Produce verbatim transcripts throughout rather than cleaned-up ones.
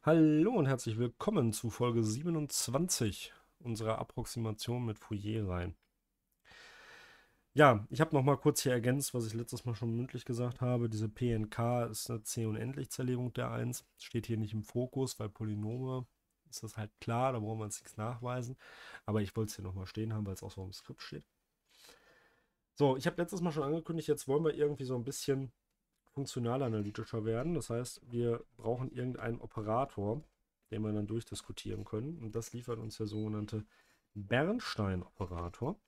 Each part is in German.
Hallo und herzlich willkommen zu Folge siebenundzwanzig unserer Approximation mit Fourier-Reihen. Ja, ich habe noch mal kurz hier ergänzt, was ich letztes Mal schon mündlich gesagt habe. Diese P N K ist eine C-Unendlich-Zerlegung der eins. Steht hier nicht im Fokus, weil Polynome ist das halt klar, da brauchen wir uns nichts nachweisen. Aber ich wollte es hier noch mal stehen haben, weil es auch so im Skript steht. So, ich habe letztes Mal schon angekündigt, jetzt wollen wir irgendwie so ein bisschen funktionalanalytischer werden. Das heißt, wir brauchen irgendeinen Operator, den wir dann durchdiskutieren können. Und das liefert uns der sogenannte Bernstein-Operator.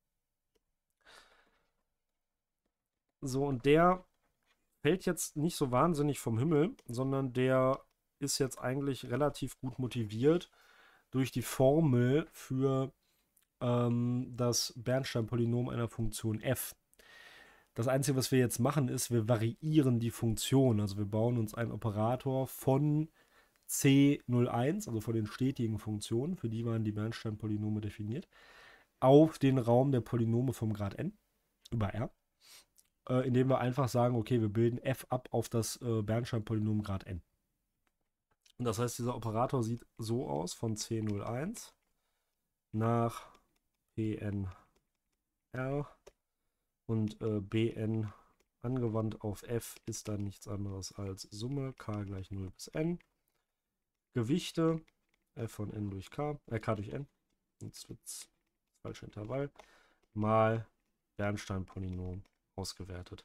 So, und der fällt jetzt nicht so wahnsinnig vom Himmel, sondern der ist jetzt eigentlich relativ gut motiviert durch die Formel für ähm, das Bernstein-Polynom einer Funktion f. Das Einzige, was wir jetzt machen, ist, wir variieren die Funktion. Also wir bauen uns einen Operator von C null eins, also von den stetigen Funktionen, für die waren die Bernstein-Polynome definiert, auf den Raum der Polynome vom Grad n über R, äh, indem wir einfach sagen, okay, wir bilden f ab auf das äh, Bernstein-Polynom Grad n. Und das heißt, dieser Operator sieht so aus, von C null eins nach P N R und äh, B N angewandt auf f ist dann nichts anderes als Summe k gleich null bis n. Gewichte f von n durch k, äh, k durch n, jetzt wird es falsche Intervall, mal Bernstein-Polynom ausgewertet.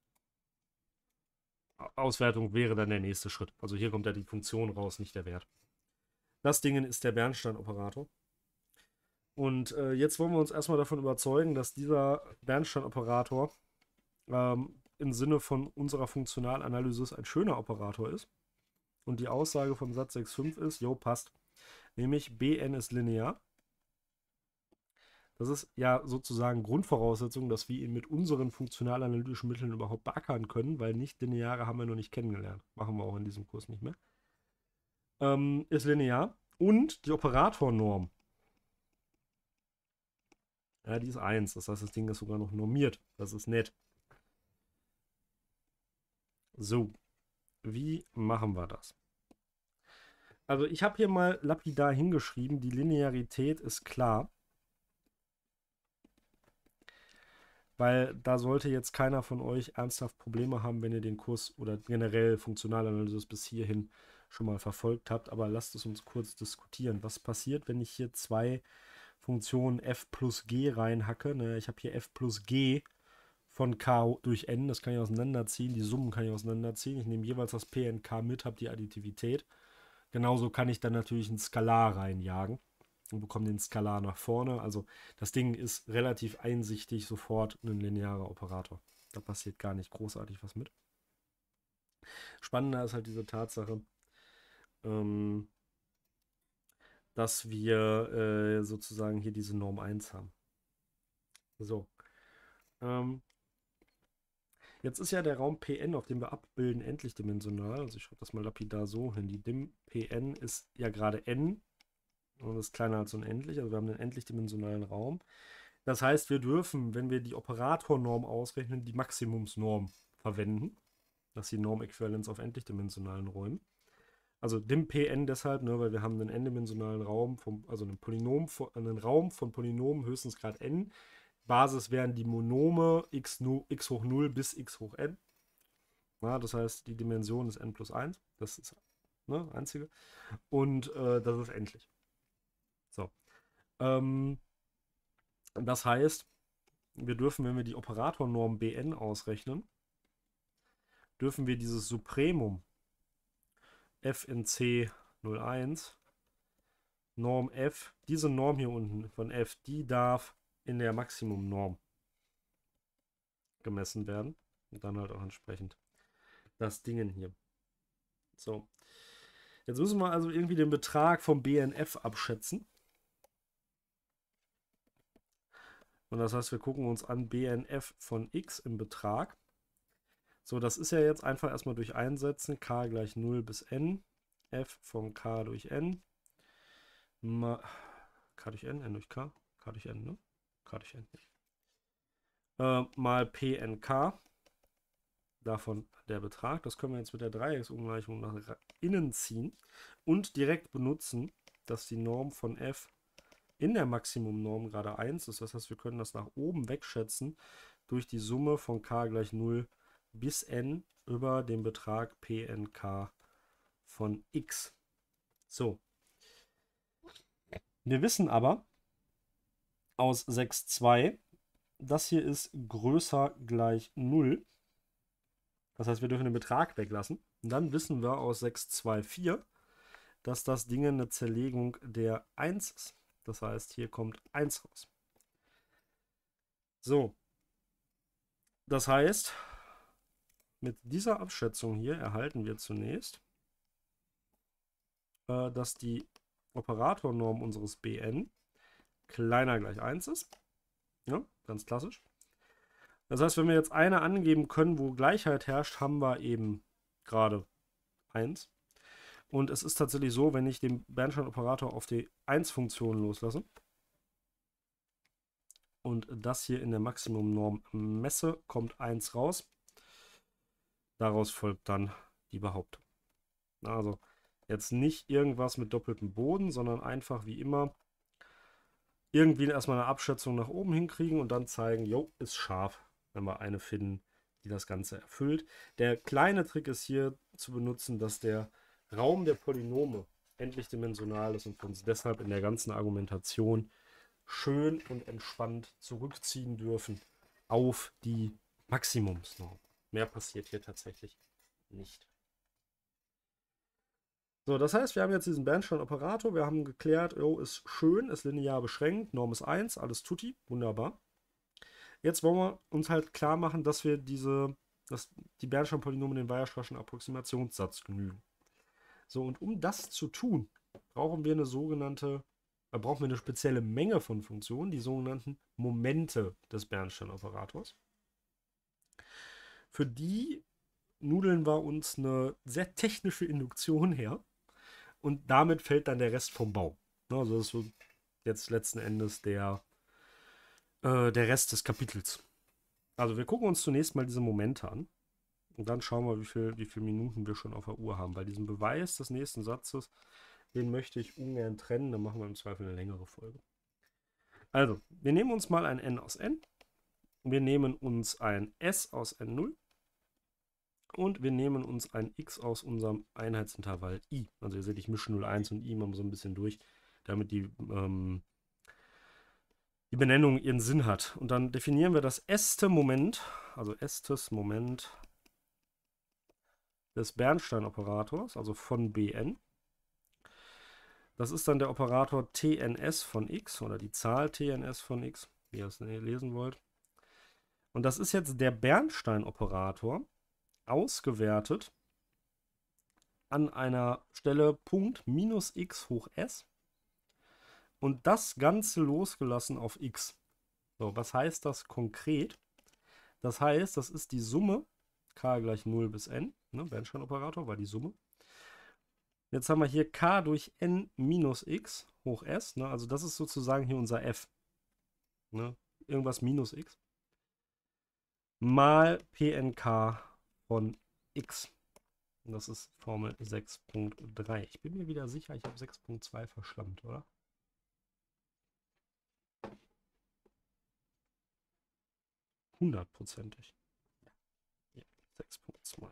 Auswertung wäre dann der nächste Schritt. Also hier kommt ja die Funktion raus, nicht der Wert. Das Ding ist der Bernstein-Operator. Und äh, jetzt wollen wir uns erstmal davon überzeugen, dass dieser Bernstein-Operator ähm, im Sinne von unserer Funktionalanalyse ein schöner Operator ist. Und die Aussage von Satz sechs Punkt fünf ist, jo, passt. Nämlich Bn ist linear. Das ist ja sozusagen Grundvoraussetzung, dass wir ihn mit unseren funktionalanalytischen Mitteln überhaupt beackern können, weil nicht-lineare haben wir noch nicht kennengelernt. Machen wir auch in diesem Kurs nicht mehr. Ähm, ist linear. Und die Operatornorm, ja, die ist eins. Das heißt, das Ding ist sogar noch normiert. Das ist nett. So, wie machen wir das? Also ich habe hier mal lapidar hingeschrieben, die Linearität ist klar. Weil da sollte jetzt keiner von euch ernsthaft Probleme haben, wenn ihr den Kurs oder generell Funktionalanalyse bis hierhin schon mal verfolgt habt. Aber lasst es uns kurz diskutieren. Was passiert, wenn ich hier zwei Funktionen f plus g reinhacke? Ne, ich habe hier f plus g von k durch n, das kann ich auseinanderziehen. Die Summen kann ich auseinanderziehen. Ich nehme jeweils das p n k mit, habe die Additivität. Genauso kann ich dann natürlich ein Skalar reinjagen und bekomme den Skalar nach vorne. Also das Ding ist relativ einsichtig sofort ein linearer Operator. Da passiert gar nicht großartig was mit. Spannender ist halt diese Tatsache, ähm, dass wir äh, sozusagen hier diese Norm eins haben. So. Ähm, jetzt ist ja der Raum P n, auf dem wir abbilden, endlichdimensional. Also ich schreibe das mal lapidar so hin. Die Dim P n ist ja gerade n und ist kleiner als unendlich. Also wir haben einen endlichdimensionalen Raum. Das heißt, wir dürfen, wenn wir die Operatornorm ausrechnen, die Maximumsnorm verwenden. Das ist die Normäquivalenz auf endlichdimensionalen Räumen. Also Dim P n deshalb, ne, weil wir haben einen n-dimensionalen Raum, vom, also einen, Polynom, einen Raum von Polynomen höchstens Grad n. Basis wären die Monome x, x hoch null bis x hoch n. Ja, das heißt, die Dimension ist n plus eins. Das ist ne, einzige. Und äh, das ist endlich. So. Ähm, das heißt, wir dürfen, wenn wir die Operatornorm Bn ausrechnen, dürfen wir dieses Supremum f in C null eins, Norm f, diese Norm hier unten von f, die darf in der Maximumnorm gemessen werden. Und dann halt auch entsprechend das Dingen hier. So. Jetzt müssen wir also irgendwie den Betrag vom B N F abschätzen. Und das heißt, wir gucken uns an B N F von x im Betrag. So, das ist ja jetzt einfach erstmal durch einsetzen. K gleich null bis n. F von K durch n. Mal K durch n, n durch K. K durch n, ne? K durch n. Äh, mal P N K. davon der Betrag. Das können wir jetzt mit der Dreiecksumgleichung nach innen ziehen und direkt benutzen, dass die Norm von f in der Maximumnorm gerade eins ist. Das heißt, wir können das nach oben wegschätzen durch die Summe von k gleich null bis n über den Betrag Pnk von x. So. Wir wissen aber aus sechs Punkt zwei, das hier ist größer gleich null. Das heißt, wir dürfen den Betrag weglassen. Und dann wissen wir aus sechs Punkt zwei Punkt vier, dass das Ding eine Zerlegung der eins ist. Das heißt, hier kommt eins raus. So. Das heißt, mit dieser Abschätzung hier erhalten wir zunächst, äh, dass die Operatornorm unseres Bn kleiner gleich eins ist. Ja, ganz klassisch. Das heißt, wenn wir jetzt eine angeben können, wo Gleichheit herrscht, haben wir eben gerade eins. Und es ist tatsächlich so, wenn ich den Bernstein-Operator auf die eins-Funktion loslasse und das hier in der Maximumnorm messe, kommt eins raus. Daraus folgt dann die Behauptung. Also jetzt nicht irgendwas mit doppeltem Boden, sondern einfach wie immer irgendwie erstmal eine Abschätzung nach oben hinkriegen und dann zeigen, jo, ist scharf, wenn wir eine finden, die das Ganze erfüllt. Der kleine Trick ist hier zu benutzen, dass der Raum der Polynome endlich dimensional ist und wir uns deshalb in der ganzen Argumentation schön und entspannt zurückziehen dürfen auf die Maximumsnorm. Mehr passiert hier tatsächlich nicht. So, das heißt, wir haben jetzt diesen Bernstein-Operator, wir haben geklärt, oh, ist schön, ist linear beschränkt, Norm ist eins, alles tutti, wunderbar. Jetzt wollen wir uns halt klar machen, dass wir diese, dass die Bernstein-Polynome den Weierstraßschen Approximationssatz genügen. So, und um das zu tun, brauchen wir eine sogenannte, äh, brauchen wir eine spezielle Menge von Funktionen, die sogenannten Momente des Bernstein-Operators. Für die nudeln wir uns eine sehr technische Induktion her und damit fällt dann der Rest vom Baum. Also das ist so jetzt letzten Endes der, äh, der Rest des Kapitels. Also wir gucken uns zunächst mal diese Momente an. Und dann schauen wir, wie, viel, wie viele Minuten wir schon auf der Uhr haben. Bei diesem Beweis des nächsten Satzes, den möchte ich ungern trennen. Dann machen wir im Zweifel eine längere Folge. Also, wir nehmen uns mal ein n aus n. Wir nehmen uns ein s aus n null. Und wir nehmen uns ein x aus unserem Einheitsintervall i. Also ihr seht, ich mische null, eins und i mal so ein bisschen durch, damit die, ähm, die Benennung ihren Sinn hat. Und dann definieren wir das erste Moment, also erstes Moment des Bernstein-Operators, also von Bn. Das ist dann der Operator Tns von x oder die Zahl Tns von x, wie ihr es lesen wollt. Und das ist jetzt der Bernstein-Operator ausgewertet an einer Stelle Punkt minus x hoch s und das Ganze losgelassen auf x. So, was heißt das konkret? Das heißt, das ist die Summe k gleich null bis n, ne, Bernstein-Operator war die Summe. Jetzt haben wir hier k durch n minus x hoch s, ne, also das ist sozusagen hier unser f. Ne, irgendwas minus x. Mal Pnk von x. Und das ist Formel sechs Punkt drei. Ich bin mir wieder sicher, ich habe sechs Punkt zwei verschlammt, oder? Hundertprozentig. Ja, sechs Punkt zwei.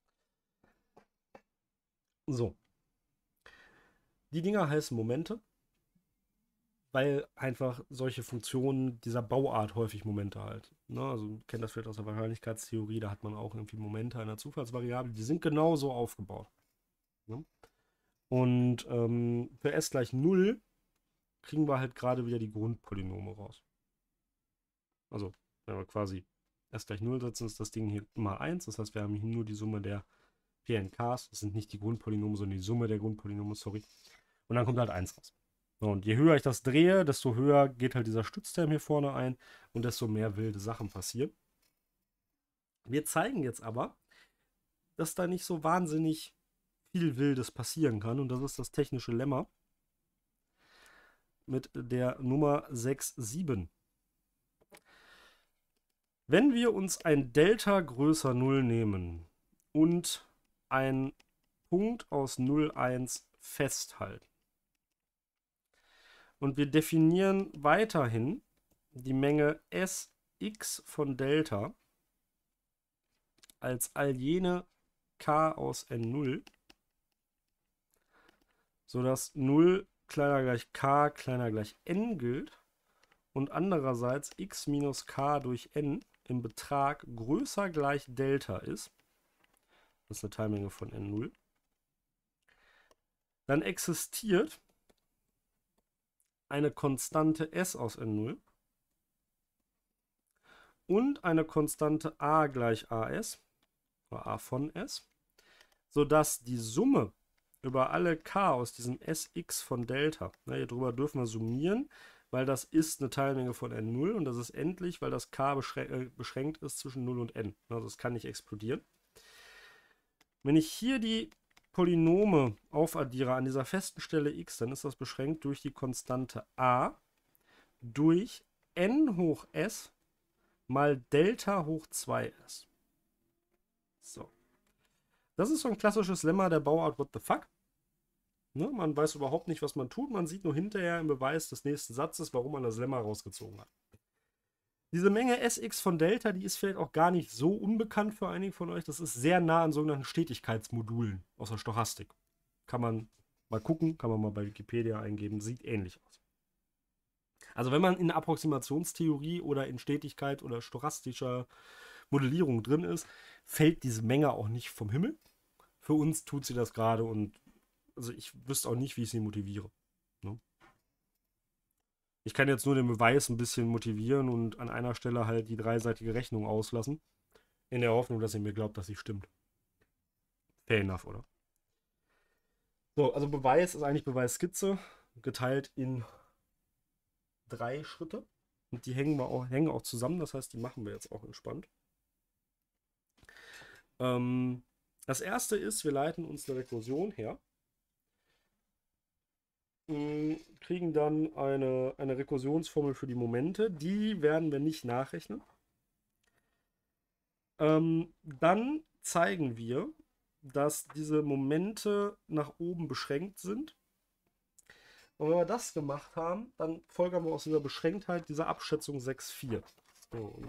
So. Die Dinger heißen Momente, weil einfach solche Funktionen dieser Bauart häufig Momente halt. Ne? Also, ihr kennt das vielleicht aus der Wahrscheinlichkeitstheorie, da hat man auch irgendwie Momente einer Zufallsvariable, die sind genauso aufgebaut. Ne? Und ähm, für s gleich null kriegen wir halt gerade wieder die Grundpolynome raus. Also, wenn wir quasi s gleich null setzen, ist das Ding hier mal eins. Das heißt, wir haben hier nur die Summe der P N Ks. Das sind nicht die Grundpolynome, sondern die Summe der Grundpolynome, sorry. Und dann kommt halt eins raus. So, und je höher ich das drehe, desto höher geht halt dieser Stützterm hier vorne ein und desto mehr wilde Sachen passieren. Wir zeigen jetzt aber, dass da nicht so wahnsinnig viel Wildes passieren kann. Und das ist das technische Lemma mit der Nummer sechs sieben. Wenn wir uns ein Delta größer null nehmen und einen Punkt aus null, eins festhalten und wir definieren weiterhin die Menge Sx von Delta als all jene k aus n null, sodass null kleiner gleich k kleiner gleich n gilt und andererseits x minus k durch n im Betrag größer gleich Delta ist, das ist eine Teilmenge von n null, dann existiert eine Konstante s aus n null und eine Konstante a gleich as, oder a von s, sodass die Summe über alle k aus diesem Sx von Delta, ne, hier drüber dürfen wir summieren, weil das ist eine Teilmenge von n null und das ist endlich, weil das k beschränkt ist zwischen null und n. Also das kann nicht explodieren. Wenn ich hier die Polynome aufaddiere an dieser festen Stelle x, dann ist das beschränkt durch die Konstante a durch n hoch s mal Delta hoch zwei s. So. Das ist so ein klassisches Lemma der Bauart What the fuck. Ne? Man weiß überhaupt nicht, was man tut. Man sieht nur hinterher im Beweis des nächsten Satzes, warum man das Lemma rausgezogen hat. Diese Menge Sx von Delta, die ist vielleicht auch gar nicht so unbekannt für einige von euch. Das ist sehr nah an sogenannten Stetigkeitsmodulen aus der Stochastik. Kann man mal gucken, kann man mal bei Wikipedia eingeben. Sieht ähnlich aus. Also wenn man in Approximationstheorie oder in Stetigkeit oder stochastischer Modellierung drin ist, fällt diese Menge auch nicht vom Himmel. Für uns tut sie das gerade und also ich wüsste auch nicht, wie ich sie motiviere. Ne? Ich kann jetzt nur den Beweis ein bisschen motivieren und an einer Stelle halt die dreiseitige Rechnung auslassen, in der Hoffnung, dass ihr mir glaubt, dass sie stimmt. Fair enough, oder? So, also Beweis ist eigentlich Beweisskizze, geteilt in drei Schritte. Und die hängen, wir auch, hängen auch zusammen, das heißt, die machen wir jetzt auch entspannt. Ähm, das erste ist, wir leiten uns eine Rekursion her. Kriegen dann eine, eine Rekursionsformel für die Momente. Die werden wir nicht nachrechnen. Ähm, dann zeigen wir, dass diese Momente nach oben beschränkt sind. Und wenn wir das gemacht haben, dann folgern wir aus dieser Beschränktheit dieser Abschätzung sechs Komma vier. So,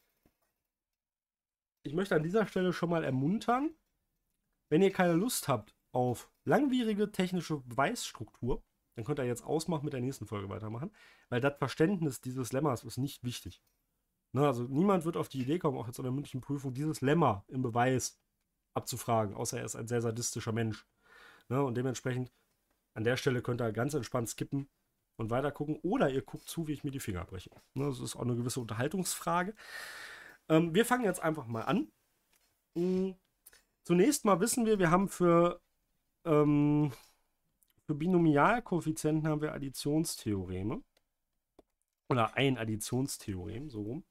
ich möchte an dieser Stelle schon mal ermuntern, wenn ihr keine Lust habt auf langwierige technische Beweisstruktur, dann könnt ihr jetzt ausmachen, mit der nächsten Folge weitermachen, weil das Verständnis dieses Lemmas ist nicht wichtig. Ne, also niemand wird auf die Idee kommen, auch jetzt in der mündlichen Prüfung, dieses Lemma im Beweis abzufragen, außer er ist ein sehr sadistischer Mensch. Ne, und dementsprechend an der Stelle könnt ihr ganz entspannt skippen und weiter gucken. Oder ihr guckt zu, wie ich mir die Finger breche. Ne, das ist auch eine gewisse Unterhaltungsfrage. Ähm, wir fangen jetzt einfach mal an. Mhm. Zunächst mal wissen wir, wir haben für, ähm, für Binomialkoeffizienten haben wir Additionstheoreme. Oder ein Additionstheorem, so rum.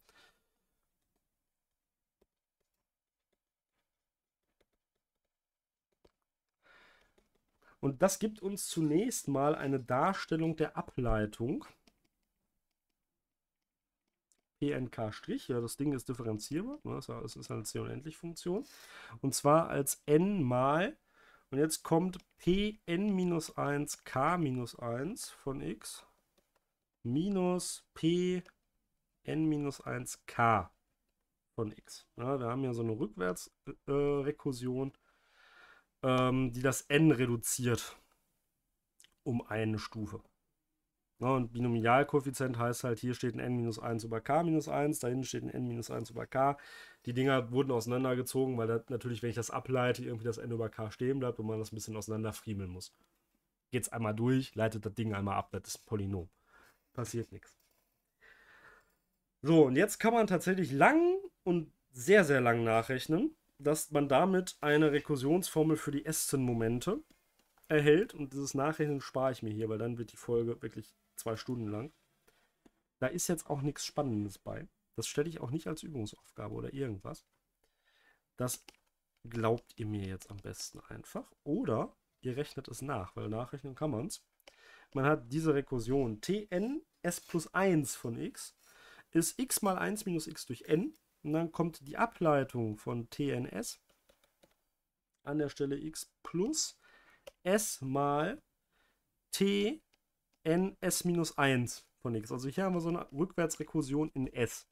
Und das gibt uns zunächst mal eine Darstellung der Ableitung. P N K', ja, das Ding ist differenzierbar, ne, es ist eine C-Unendlich-Funktion. Und zwar als n mal, und jetzt kommt Pn minus eins k minus eins von x minus Pn minus eins k von x. Ja, wir haben ja so eine Rückwärtsrekursion, äh, ähm, die das n reduziert um eine Stufe. Ja, und Binomialkoeffizient heißt halt, hier steht ein n minus eins über k minus eins, da hinten steht ein n minus eins über k. Die Dinger wurden auseinandergezogen, weil das natürlich, wenn ich das ableite, irgendwie das n über k stehen bleibt und man das ein bisschen auseinanderfriemeln muss. Geht es einmal durch, leitet das Ding einmal ab, das ist ein Polynom. Passiert nichts. So, und jetzt kann man tatsächlich lang und sehr, sehr lang nachrechnen, dass man damit eine Rekursionsformel für die Ästen-Momente erhält. Und dieses Nachrechnen spare ich mir hier, weil dann wird die Folge wirklich zwei Stunden lang. Da ist jetzt auch nichts Spannendes bei. Das stelle ich auch nicht als Übungsaufgabe oder irgendwas. Das glaubt ihr mir jetzt am besten einfach. Oder ihr rechnet es nach, weil nachrechnen kann man es. Man hat diese Rekursion Tn s plus eins von x ist x mal eins minus x durch n Und dann kommt die Ableitung von T N S an der Stelle x plus s mal T N S minus eins von x. Also hier haben wir so eine Rückwärtsrekursion in S.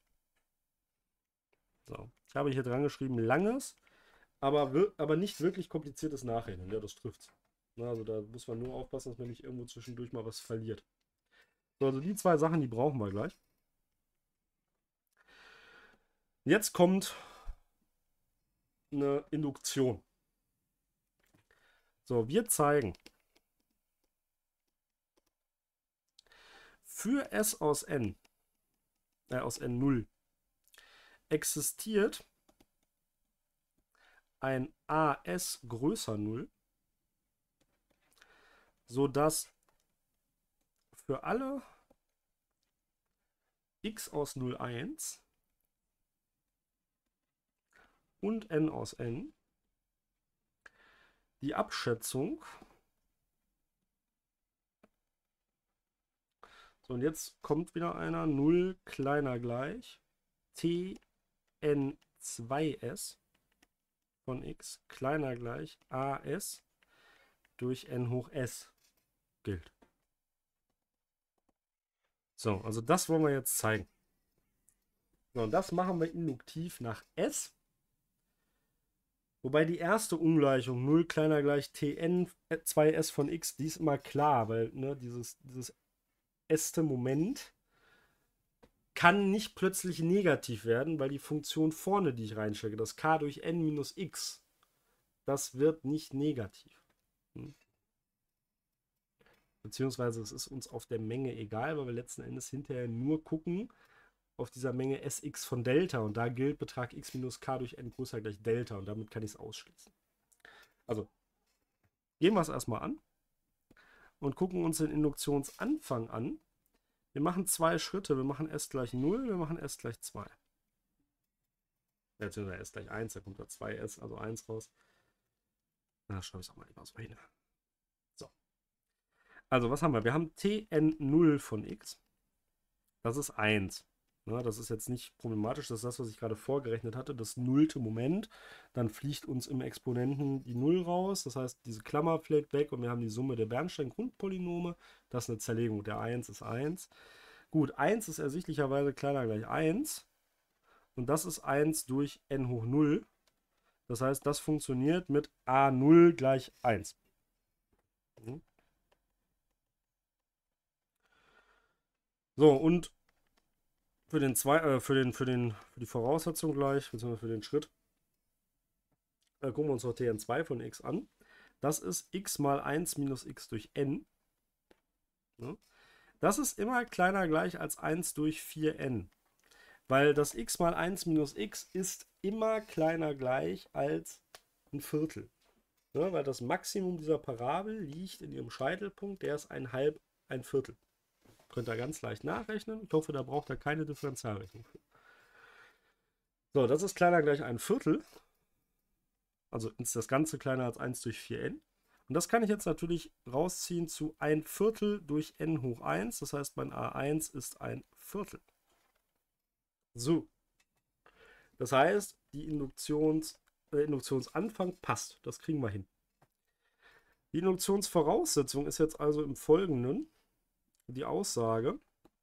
So. Ich habe hier dran geschrieben langes, aber, aber nicht wirklich kompliziertes Nachrechnen. Ja, das trifft's. Also da muss man nur aufpassen, dass man nicht irgendwo zwischendurch mal was verliert. So, also die zwei Sachen, die brauchen wir gleich. Jetzt kommt eine Induktion. So, wir zeigen für S aus N, äh, aus N null, existiert ein A S größer null, sodass für alle x aus null, eins und n aus n die Abschätzung, so und jetzt kommt wieder einer, null kleiner gleich T N zwei S von x kleiner gleich A S durch n hoch s gilt. So, also das wollen wir jetzt zeigen. So, und das machen wir induktiv nach S. Wobei die erste Ungleichung null kleiner gleich T N zwei S von x, die ist immer klar, weil ne, dieses, dieses erste Moment kann nicht plötzlich negativ werden, weil die Funktion vorne, die ich reinstecke, das k durch n minus x, das wird nicht negativ. Hm? Beziehungsweise es ist uns auf der Menge egal, weil wir letzten Endes hinterher nur gucken auf dieser Menge Sx von Delta und da gilt Betrag x minus k durch n größer gleich Delta und damit kann ich es ausschließen. Also gehen wir es erstmal an und gucken uns den Induktionsanfang an. Wir machen zwei Schritte. Wir machen S gleich null, wir machen S gleich zwei. Beziehungsweise S gleich eins, da kommt da zwei S, also eins raus. Na, schreibe ich es auch mal lieber so hin. So. Also, was haben wir? Wir haben T N null von x. Das ist eins. Na, das ist jetzt nicht problematisch. Das ist das, was ich gerade vorgerechnet hatte. Das nullte Moment. Dann fliegt uns im Exponenten die null raus. Das heißt, diese Klammer fällt weg und wir haben die Summe der Bernstein-Grundpolynome. Das ist eine Zerlegung. Der eins ist eins. Gut, eins ist ersichtlicherweise kleiner gleich eins. Und das ist eins durch n hoch null. Das heißt, das funktioniert mit a null gleich eins. So, und für, den zwei, äh, für, den, für, den, für die Voraussetzung gleich, beziehungsweise für den Schritt, äh, gucken wir uns noch T N zwei von x an. Das ist x mal eins minus x durch n. Ja. Das ist immer kleiner gleich als eins durch vier n. Weil das x mal eins minus x ist immer kleiner gleich als ein Viertel. Ja, weil das Maximum dieser Parabel liegt in ihrem Scheitelpunkt, der ist ein halb, ein Viertel. Könnt ihr ganz leicht nachrechnen. Ich hoffe, da braucht ihr keine Differentialrechnung für. So, das ist kleiner gleich ein Viertel. Also ist das Ganze kleiner als eins durch vier n. Und das kann ich jetzt natürlich rausziehen zu ein Viertel durch n hoch eins. Das heißt, mein a eins ist ein Viertel. So. Das heißt, die Induktions, äh, Induktionsanfang passt. Das kriegen wir hin. Die Induktionsvoraussetzung ist jetzt also im Folgenden die Aussage,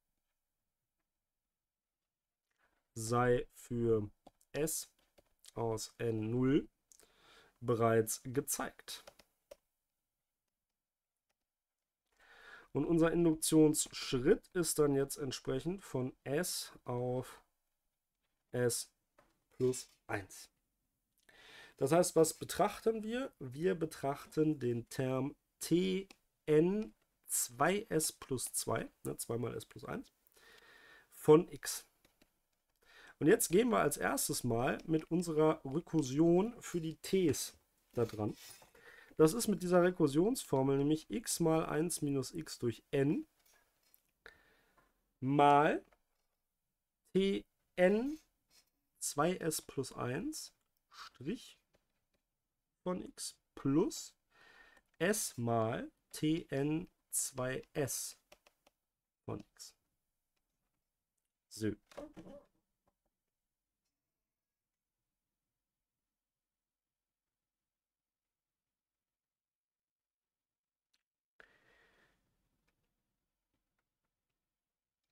sei für S aus N null bereits gezeigt. Und unser Induktionsschritt ist dann jetzt entsprechend von S auf S plus eins. Das heißt, was betrachten wir? Wir betrachten den Term T N zwei S plus zwei, ne, zwei mal S plus eins, von x. Und jetzt gehen wir als erstes mal mit unserer Rekursion für die T's da dran. Das ist mit dieser Rekursionsformel nämlich x mal eins minus x durch n mal T N zwei S plus eins Strich von x plus S mal T N zwei S von x. So.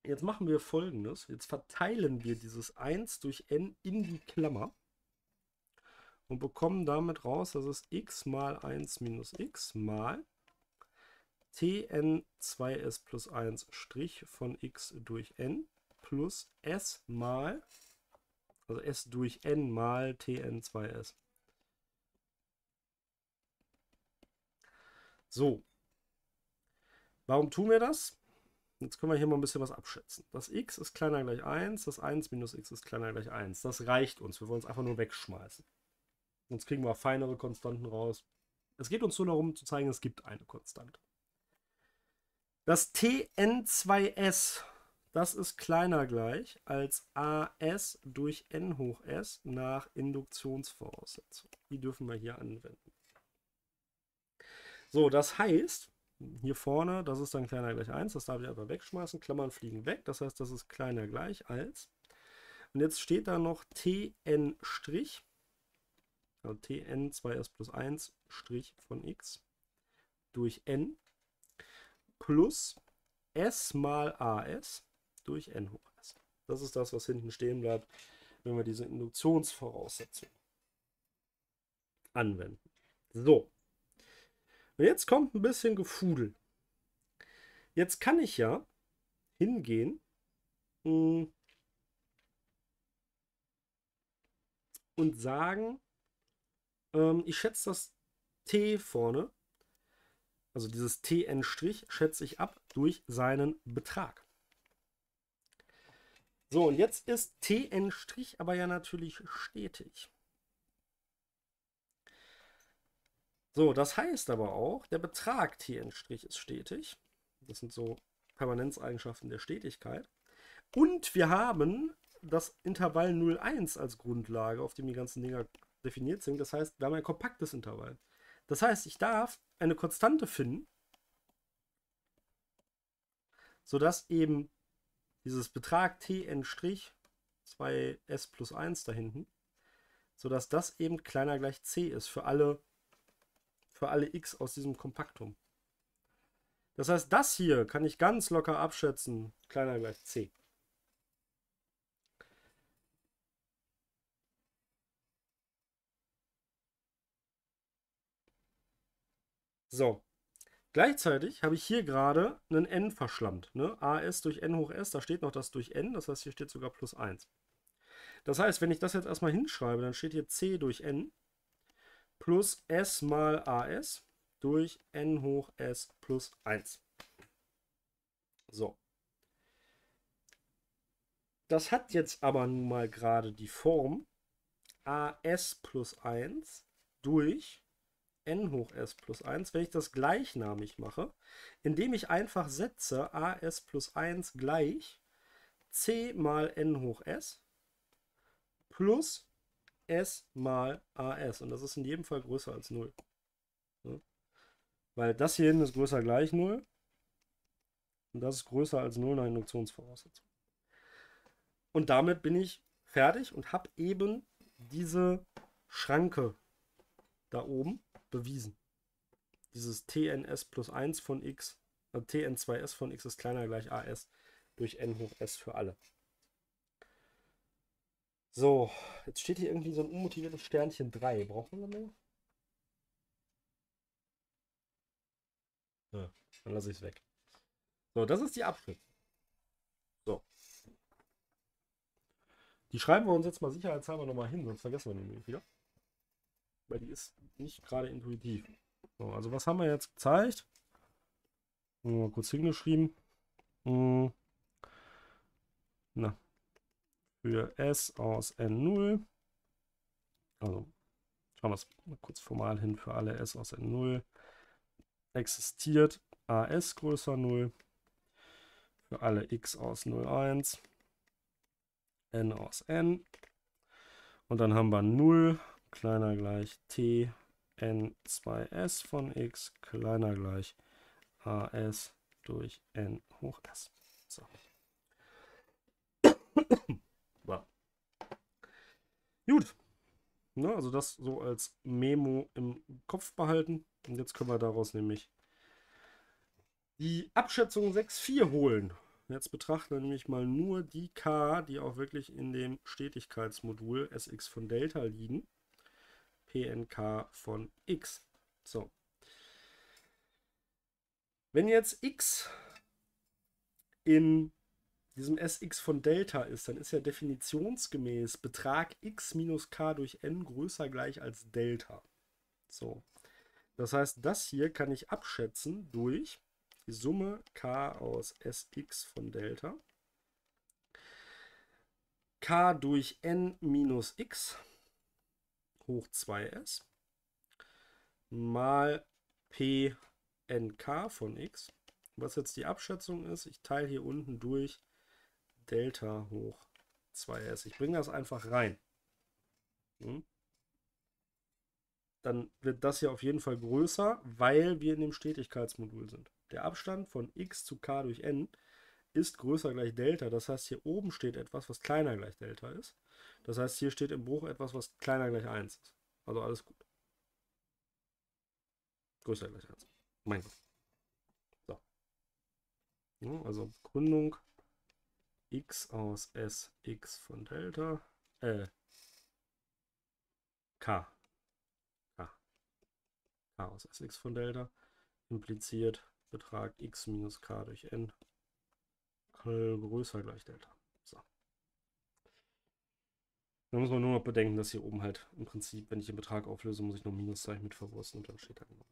Jetzt machen wir Folgendes. Jetzt verteilen wir dieses eins durch n in die Klammer und bekommen damit raus, dass es x mal eins minus x mal t n zwei s plus eins Strich von x durch n plus s mal, also s durch n mal t n zwei s. So, warum tun wir das? Jetzt können wir hier mal ein bisschen was abschätzen. Das x ist kleiner gleich eins, das eins minus x ist kleiner gleich eins. Das reicht uns, wir wollen es einfach nur wegschmeißen. Sonst kriegen wir feinere Konstanten raus. Es geht uns nur darum zu zeigen, es gibt eine Konstante. Das t n zwei s, das ist kleiner gleich als as durch n hoch s nach Induktionsvoraussetzung. Die dürfen wir hier anwenden. So, das heißt, hier vorne, das ist dann kleiner gleich eins, das darf ich aber wegschmeißen, Klammern fliegen weg, das heißt, das ist kleiner gleich als. Und jetzt steht da noch tn', also t n zwei s plus eins Strich von x durch n plus s mal as durch n hoch s. Das ist das, was hinten stehen bleibt, wenn wir diese Induktionsvoraussetzung anwenden. So. Und jetzt kommt ein bisschen Gefudel. Jetzt kann ich ja hingehen mh, und sagen, ähm, ich schätze das t vorne, also dieses tn' schätze ich ab durch seinen Betrag. So, und jetzt ist tn' aber ja natürlich stetig. So, das heißt aber auch, der Betrag tn' ist stetig. Das sind so Permanenzeigenschaften der Stetigkeit. Und wir haben das Intervall null, eins als Grundlage, auf dem die ganzen Dinger definiert sind. Das heißt, wir haben ein kompaktes Intervall. Das heißt, ich darf eine Konstante finden, sodass eben dieses Betrag tn' zwei s plus eins da hinten, sodass das eben kleiner gleich c ist für alle für alle x aus diesem Kompaktum. Das heißt, das hier kann ich ganz locker abschätzen, kleiner gleich c. So, gleichzeitig habe ich hier gerade einen n verschlammt. Ne? As durch n hoch s, da steht noch das durch n, das heißt, hier steht sogar plus eins. Das heißt, wenn ich das jetzt erstmal hinschreibe, dann steht hier c durch n plus s mal as durch n hoch s plus eins. So. Das hat jetzt aber nun mal gerade die Form as plus eins durch n hoch s plus eins, wenn ich das gleichnamig mache, indem ich einfach setze as plus eins gleich c mal n hoch s plus s mal as. Und das ist in jedem Fall größer als null. Ja? Weil das hier hinten ist größer gleich null. Und das ist größer als null nach Induktionsvoraussetzung. Und damit bin ich fertig und habe eben diese Schranke da oben bewiesen. Dieses tns plus eins von x, also t n zwei s von x ist kleiner gleich as durch n hoch s für alle. So, jetzt steht hier irgendwie so ein unmotiviertes Sternchen drei. Brauchen wir mehr? Ja, dann lasse ich es weg. So, das ist die Abschrift. So. Die schreiben wir uns jetzt mal sicherheitshalber nochmal hin, sonst vergessen wir die nämlich wieder. Weil die ist nicht gerade intuitiv. So, also was haben wir jetzt gezeigt? Mal kurz hingeschrieben. Hm. Na. Für S aus n null. Also schauen wir es mal kurz formal hin. Für alle S aus n null existiert as größer null. Für alle x aus null, eins. N aus n. Und dann haben wir null kleiner gleich t n zwei s von x kleiner gleich as durch n hoch s. So. Wow. Gut. Ne, also das so als Memo im Kopf behalten. Und jetzt können wir daraus nämlich die Abschätzung sechs Komma vier holen. Jetzt betrachten wir nämlich mal nur die k, die auch wirklich in dem Stetigkeitsmodul Sx von Delta liegen. Pnk von x. So. Wenn jetzt x in diesem Sx von Delta ist, dann ist ja definitionsgemäß Betrag x minus k durch n größer gleich als Delta. So. Das heißt, das hier kann ich abschätzen durch die Summe k aus Sx von Delta. K durch n minus x hoch zwei s mal Pnk von x. Was jetzt die Abschätzung ist, ich teile hier unten durch Delta hoch zwei s. Ich bringe das einfach rein. Hm? Dann wird das hier auf jeden Fall größer, weil wir in dem Stetigkeitsmodul sind. Der Abstand von x zu k durch n ist größer gleich Delta. Das heißt, hier oben steht etwas, was kleiner gleich Delta ist. Das heißt, hier steht im Bruch etwas, was kleiner gleich eins ist. Also alles gut. Größer gleich eins. Mein Gott. So. Ja, also Begründung x aus Sx von Delta. Äh. K. K. K aus Sx von Delta impliziert Betrag x minus k durch n größer gleich Delta. So. Da muss man nur noch bedenken, dass hier oben halt im Prinzip, wenn ich den Betrag auflöse, muss ich noch Minuszeichen mit verwursten und dann steht da genau.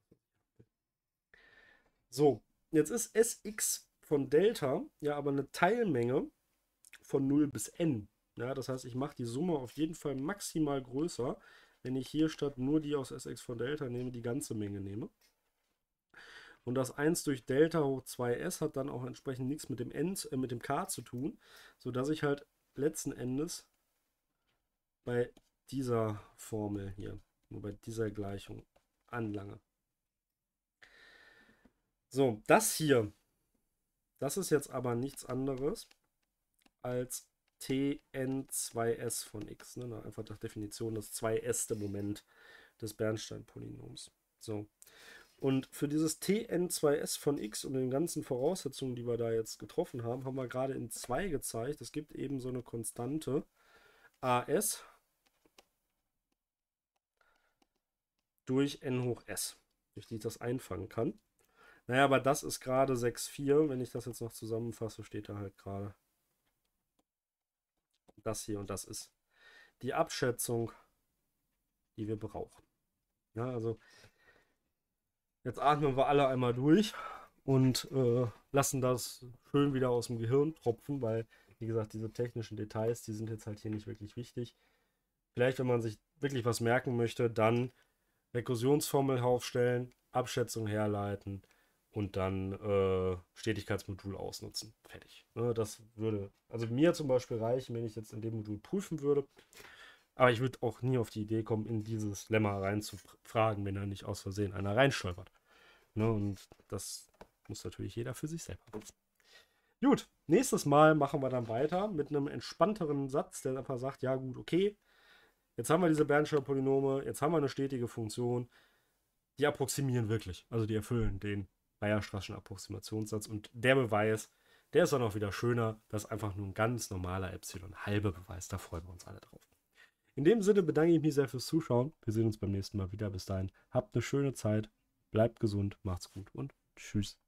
So, jetzt ist Sx von Delta ja aber eine Teilmenge von null bis n. Ja, das heißt, ich mache die Summe auf jeden Fall maximal größer, wenn ich hier statt nur die aus Sx von Delta nehme, die ganze Menge nehme. Und das eins durch Delta hoch zwei s hat dann auch entsprechend nichts mit dem, n, äh, mit dem k zu tun, sodass ich halt letzten Endes bei dieser Formel hier, nur bei dieser Gleichung anlange. So, das hier, das ist jetzt aber nichts anderes als T n zwei s von x. Ne? Einfach nach Definition das zwei s Moment des Bernstein-Polynoms. So. Und für dieses T n zwei s von x und den ganzen Voraussetzungen, die wir da jetzt getroffen haben, haben wir gerade in zwei gezeigt. Es gibt eben so eine Konstante as durch n hoch s, durch die ich das einfangen kann. Naja, aber das ist gerade sechs Komma vier. Wenn ich das jetzt noch zusammenfasse, steht da halt gerade das hier. Und das ist die Abschätzung, die wir brauchen. Ja, also jetzt atmen wir alle einmal durch und äh, lassen das schön wieder aus dem Gehirn tropfen, weil, wie gesagt, diese technischen Details, die sind jetzt halt hier nicht wirklich wichtig. Vielleicht, wenn man sich wirklich was merken möchte, dann Rekursionsformel aufstellen, Abschätzung herleiten und dann äh, Stetigkeitsmodul ausnutzen. Fertig. Ne, das würde, also mir zum Beispiel reichen, wenn ich jetzt in dem Modul prüfen würde. Aber ich würde auch nie auf die Idee kommen, in dieses Lemma reinzufragen, wenn da nicht aus Versehen einer reinstolpert. Ne, und das muss natürlich jeder für sich selber wissen. Gut, nächstes Mal machen wir dann weiter mit einem entspannteren Satz, der einfach sagt, ja gut, okay, jetzt haben wir diese Bernstein-Polynome, jetzt haben wir eine stetige Funktion, die approximieren wirklich, also die erfüllen den Weierstraßschen Approximationssatz und der Beweis, der ist dann auch wieder schöner, das ist einfach nur ein ganz normaler Epsilon-halbe Beweis, da freuen wir uns alle drauf. In dem Sinne bedanke ich mich sehr fürs Zuschauen, wir sehen uns beim nächsten Mal wieder, bis dahin, habt eine schöne Zeit, bleibt gesund, macht's gut und tschüss.